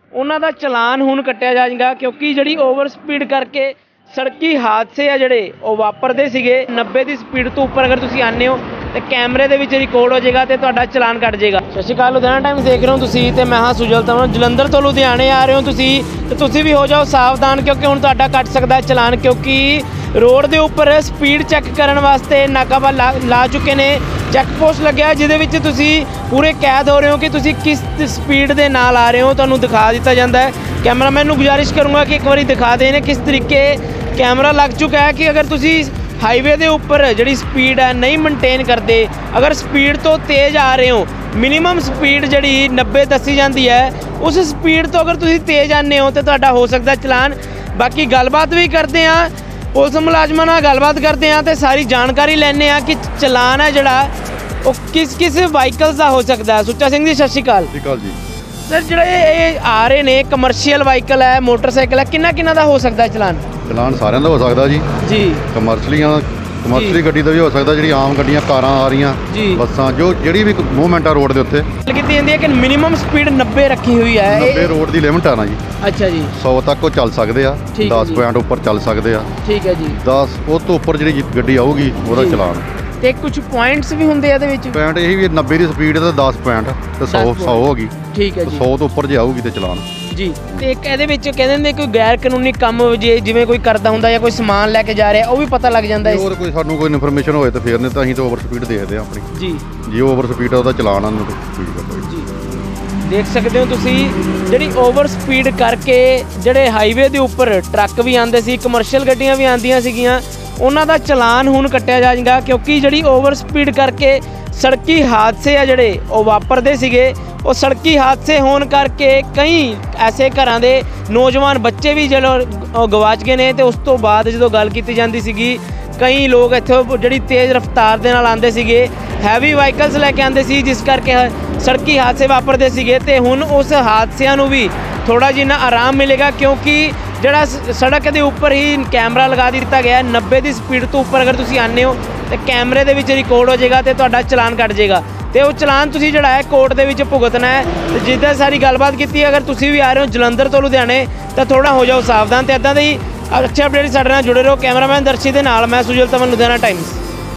ਉਹਨਾਂ ਦਾ ਚਲਾਨ ਹੁਣ ਕੱਟਿਆ ਜਾਏਗਾ, क्योंकि ਜਿਹੜੀ ਓਵਰ ਸਪੀਡ ਕਰਕੇ ਸੜਕੀ ਹਾਦਸੇ ਆ ਜਿਹੜੇ ਉਹ ਵਾਪਰਦੇ ਸੀਗੇ 90 ਦੀ ਸਪੀਡ ਤੋਂ ਉੱਪਰ ਅਗਰ ਤੁਸੀਂ ਆਉਂਦੇ ਹੋ ਤੇ ਕੈਮਰੇ ਦੇ ਵਿੱਚ ਰਿਕਾਰਡ ਹੋ ਜਾਏਗਾ ਤੇ ਤੁਹਾਡਾ ਚਲਾਨ ਕੱਟ ਜਾਏਗਾ। ਸਤਿ ਸ਼੍ਰੀ ਅਕਾਲ, ਲੁਧਿਆਣਾ ਟਾਈਮਸ ਦੇਖ ਰਹੇ ਹੋ ਤੁਸੀਂ ਤੇ ਮੈਂ ਹਾਂ ਸੁਜਲ ਤਮਨ। ਜਲੰਧਰ ਤੋਂ ਲੁਧਿਆਣੇ ਆ ਰਹੇ ਹੋ ਤੁਸੀਂ ਤੇ ਤੁਸੀਂ ਵੀ ਹੋ ਜਾਓ ਸਾਵਧਾਨ, ਕਿਉਂਕਿ ਹੁਣ ਤੁਹਾਡਾ ਕੱਟ ਸਕਦਾ ਹੈ ਚਲਾਨ, ਕਿਉਂਕਿ ਰੋਡ ਦੇ ਉੱਪਰ ਸਪੀਡ ਚੈੱਕ ਕਰਨ ਵਾਸਤੇ ਨਾਕਾਬਾ ਲਾ ਚੁੱਕੇ ਨੇ। ਚੈੱਕ ਪੋਸਟ ਲੱਗਿਆ ਜਿਹਦੇ ਵਿੱਚ ਤੁਸੀਂ ਪੂਰੇ ਕੈਦ ਹੋ ਰਹੇ ਹੋ ਕਿ ਤੁਸੀਂ ਕਿਸ ਸਪੀਡ ਦੇ ਨਾਲ ਆ ਰਹੇ ਹੋ, ਤੁਹਾਨੂੰ ਦਿਖਾ ਦਿੱਤਾ ਜਾਂਦਾ ਹੈ। कैमरामैन ਨੂੰ गुजारिश करूँगा कि एक बार दिखा देने किस तरीके कैमरा लग चुका है कि अगर तुसी हाईवे के उपर जी स्पीड है नहीं मेनटेन करते, अगर स्पीड तो तेज़ आ रहे हो, मिनीमम स्पीड जी 90 दसी जाती है, उस स्पीड तो अगर तुसी तेज़ आने हो तो तुहाडा हो सकता चलान। बाकी गलबात भी करते हैं, पुलिस मुलाजमान नाल गलबात करते हैं तो सारी जानकारी लैने कि चलान है जिहड़ा वो किस किस वाहीकल्स का हो सकता है। सुच्चा सिंह जी सत श्री अकाल जी। सर जो आ रहे ने कमर्शियल वाहीकल है, मोटरसाइकिल है, किन्ना का हो सकता है चलान? चलान सारिਆਂ ਦਾ हो सकता जी। जी कमर्शियली गड्डी का भी हो सकता, जी आम गड्डियां कारां आ रही बसां जो जी भी मूवमेंट है रोड के उत्ते की जाती है कि मिनिमम स्पीड 90 रखी हुई है। 90 रोड की लिमिट है ना जी। अच्छा जी। 100 तक वो चल सकते हैं, 10 पॉइंट उपर चल सकते हैं। ठीक है जी। 10 उस तो उपर जी गड्डी आऊगी वो चलान। ਤੇ ਕੁਝ ਪੁਆਇੰਟਸ ਵੀ ਹੁੰਦੇ ਆ ਇਹਦੇ ਵਿੱਚ? ਪੁਆਇੰਟ ਇਹੀ ਵੀ 90 ਦੀ ਸਪੀਡ ਤੇ 10 ਪੁਆਇੰਟ ਤੇ 100 ਹੋਗੀ। ਠੀਕ ਹੈ ਜੀ। 100 ਤੋਂ ਉੱਪਰ ਜੇ ਆਊਗੀ ਤੇ ਚਲਾਨ ਜੀ। ਤੇ ਇੱਕ ਇਹਦੇ ਵਿੱਚ ਕਹਿੰਦੇ ਨੇ ਕੋਈ ਗੈਰ ਕਾਨੂੰਨੀ ਕੰਮ ਜਿਵੇਂ ਕੋਈ ਕਰਦਾ ਹੁੰਦਾ ਜਾਂ ਕੋਈ ਸਮਾਨ ਲੈ ਕੇ ਜਾ ਰਿਹਾ, ਉਹ ਵੀ ਪਤਾ ਲੱਗ ਜਾਂਦਾ ਹੈ। ਹੋਰ ਕੋਈ ਸਾਨੂੰ ਕੋਈ ਇਨਫੋਰਮੇਸ਼ਨ ਹੋਏ ਤਾਂ ਫੇਰ ਨਹੀਂ ਤਾਂ ਅਸੀਂ ਤਾਂ ਓਵਰ ਸਪੀਡ ਦੇਖਦੇ ਆ ਆਪਣੀ। ਜੀ। ਜੇ ਓਵਰ ਸਪੀਡ ਆ ਉਹਦਾ ਚਲਾਨ ਆਨੂੰ ਸਪੀਡ ਕਰਦਾ ਜੀ। ਦੇਖ ਸਕਦੇ ਹੋ ਤੁਸੀਂ ਜਿਹੜੀ ਓਵਰ ਸਪੀਡ ਕਰਕੇ ਜਿਹੜੇ ਹਾਈਵੇ ਦੇ ਉੱਪਰ ਟਰੱਕ ਵੀ ਆਉਂਦੇ ਸੀ, ਕਮਰਸ਼ੀਅਲ ਗੱਡੀਆਂ ਵੀ ਆਉਂਦੀਆਂ ਸੀਗੀਆਂ, ਉਹਨਾਂ ਦਾ ਚਲਾਨ ਹੁਣ ਕੱਟਿਆ ਜਾਏਗਾ, ਕਿਉਂਕਿ ਜਿਹੜੀ ਓਵਰ ਸਪੀਡ ਕਰਕੇ ਸੜਕੀ ਹਾਦਸੇ ਆ ਜਿਹੜੇ ਉਹ ਵਾਪਰਦੇ ਸੀਗੇ। ਉਹ ਸੜਕੀ ਹਾਦਸੇ ਹੋਣ ਕਰਕੇ ਕਈ ਐਸੇ ਘਰਾਂ ਦੇ ਨੌਜਵਾਨ ਬੱਚੇ ਵੀ ਜਦੋਂ ਗਵਾਚ ਗਏ ਨੇ। ਤੇ ਉਸ ਤੋਂ ਬਾਅਦ ਜਦੋਂ ਗੱਲ ਕੀਤੀ ਜਾਂਦੀ ਸੀਗੀ, ਕਈ ਲੋਕ ਇੱਥੇ ਜਿਹੜੀ ਤੇਜ਼ ਰਫ਼ਤਾਰ ਦੇ ਨਾਲ ਆਉਂਦੇ ਸੀਗੇ, ਹੈਵੀ ਵਾਹੀਕਲਸ ਲੈ ਕੇ ਆਉਂਦੇ ਸੀ, ਜਿਸ ਕਰਕੇ ਸੜਕੀ ਹਾਦਸੇ ਵਾਪਰਦੇ ਸੀਗੇ। ਤੇ ਹੁਣ ਉਸ ਹਾਦਸਿਆਂ ਨੂੰ ਵੀ ਥੋੜਾ ਜਿਹਾ ਆਰਾਮ ਮਿਲੇਗਾ, ਕਿਉਂਕਿ ਜਿਹੜਾ ਸੜਕ ਦੇ ਉੱਪਰ ਹੀ ਕੈਮਰਾ ਲਗਾ ਦਿੱਤਾ ਗਿਆ 90 ਦੀ ਸਪੀਡ ਤੋਂ ਉੱਪਰ ਅਗਰ ਤੁਸੀਂ ਆਉਂਦੇ ਹੋ ਤੇ ਕੈਮਰੇ ਦੇ ਵਿੱਚ ਰਿਕਾਰਡ ਹੋ ਜਾਏਗਾ ਤੇ ਤੁਹਾਡਾ ਚਲਾਨ ਕੱਟ ਜਾਏਗਾ। ਤੇ ਉਹ ਚਲਾਨ ਤੁਸੀਂ ਜਿਹੜਾ ਹੈ ਕੋਰਟ ਦੇ ਵਿੱਚ ਭੁਗਤਣਾ ਹੈ। ਤੇ ਜਿੱਦਾਂ ਸਾਰੀ ਗੱਲਬਾਤ ਕੀਤੀ, ਅਗਰ ਤੁਸੀਂ ਵੀ ਆ ਰਹੇ ਹੋ ਜਲੰਧਰ ਤੋਂ ਲੁਧਿਆਣੇ ਤਾਂ ਥੋੜਾ ਹੋ ਜਾਓ ਸਾਵਧਾਨ। ਤੇ ਇੱਦਾਂ ਦੇ ਹੀ ਅੱਛੇ ਅਪਡੇਟ ਸਾਡੇ ਨਾਲ ਜੁੜੇ ਰਹੋ। ਕੈਮਰਾਮੈਨ ਦਰਸ਼ੀ ਦੇ ਨਾਲ ਮੈਂ ਸੁਜਲ ਤਮਨ, ਲੁਧਿਆਣਾ ਟਾਈਮਸ।